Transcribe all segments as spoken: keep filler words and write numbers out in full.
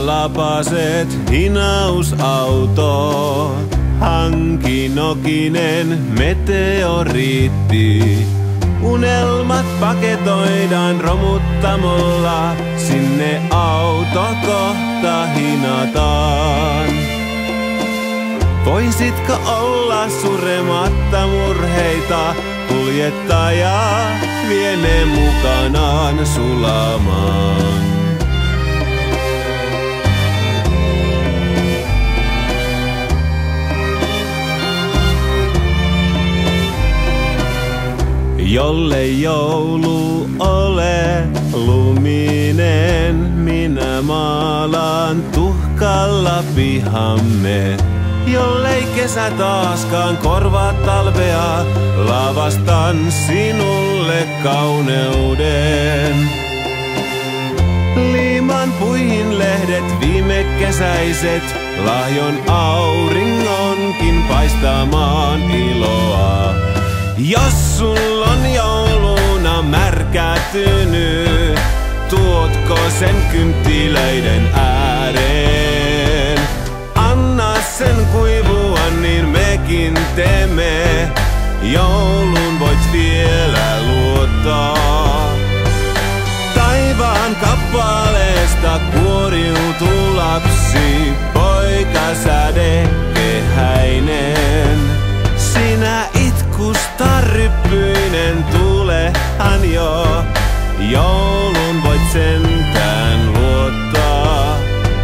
lapaset hinausauto. Hanki nokinen meteoriitti. Unelmat paketoidaan romuttamolla. Sinne auto kohta hinataan. Voisitko olla surematta murheita? Kuljettaja vie ne mukanaan sulamaan. Jollei joulu ole luminen, minä maalaan tuhkalla pihamme. Jollei kesä taaskaan korvaa talvea, lavastan sinulle kauneuden. Liiman puihin lehdet viime kesäiset, lahjon auringonkin paistamaan iloa. Jos sul on jouluna märkätynyt, tuotko sen kynttilöiden ääreen? Anna sen kuivua, niin mekin teemme. Joulun voit vielä luottaa. Taivaan kappaleesta kuoriutuu lapsi, poika sädekehäinen. Sinä itkusta ryppyinen, tulehan jo. Joulun voit sentään luottaa.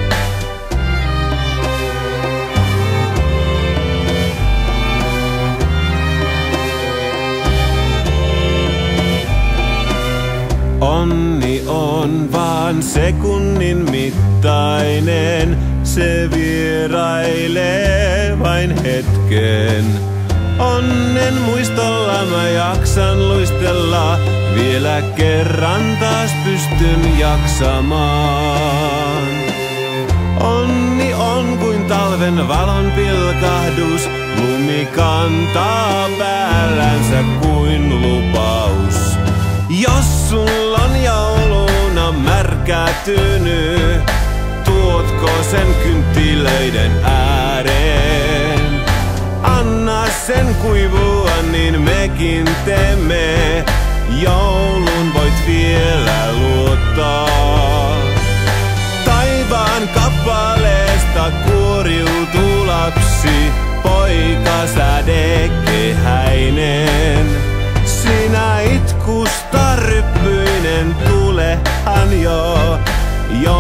Onni on vaan sekunnin mittainen, se vierailee vain hetken. Onnen muistolla mä jaksan luistella, vielä kerran taas pystyn jaksamaan. Onni on kuin talven valon pilkahdus, lumi kantaa päällänsä kuin lupaus. Jos sul on jouluna märkätynyt, tuotko sen kynttilöiden ääreen? Anna sen kuivua, niin mekin teemme. Joulun voit vielä luottaa. Taivaan kappaleesta kuoriutuu lapsi, poika sädekehäinen. Sinä itkusta ryppyinen, tulehan jo.